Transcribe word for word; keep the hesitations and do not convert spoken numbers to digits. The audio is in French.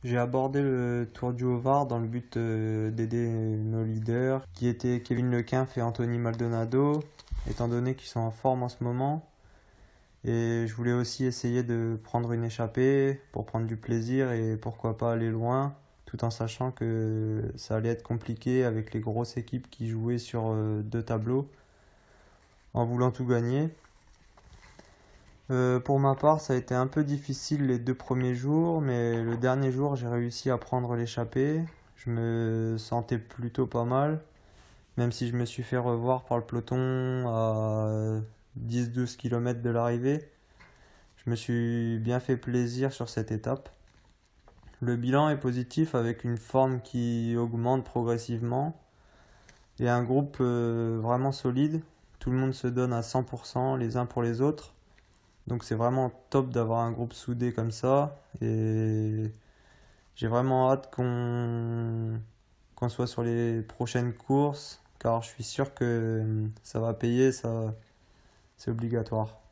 J'ai abordé le Tour du Haut-Var dans le but euh, d'aider nos leaders, qui étaient Kevin Lequinf et Anthony Maldonado, étant donné qu'ils sont en forme en ce moment. Et je voulais aussi essayer de prendre une échappée pour prendre du plaisir et pourquoi pas aller loin, tout en sachant que ça allait être compliqué avec les grosses équipes qui jouaient sur euh, deux tableaux, en voulant tout gagner. Euh, pour ma part, ça a été un peu difficile les deux premiers jours, mais le dernier jour, j'ai réussi à prendre l'échappée. Je me sentais plutôt pas mal, même si je me suis fait revoir par le peloton à dix douze km de l'arrivée. Je me suis bien fait plaisir sur cette étape. Le bilan est positif avec une forme qui augmente progressivement et un groupe euh, vraiment solide. Tout le monde se donne à cent pour cent les uns pour les autres. Donc c'est vraiment top d'avoir un groupe soudé comme ça et j'ai vraiment hâte qu'on qu'on soit sur les prochaines courses car je suis sûr que ça va payer, ça c'est obligatoire.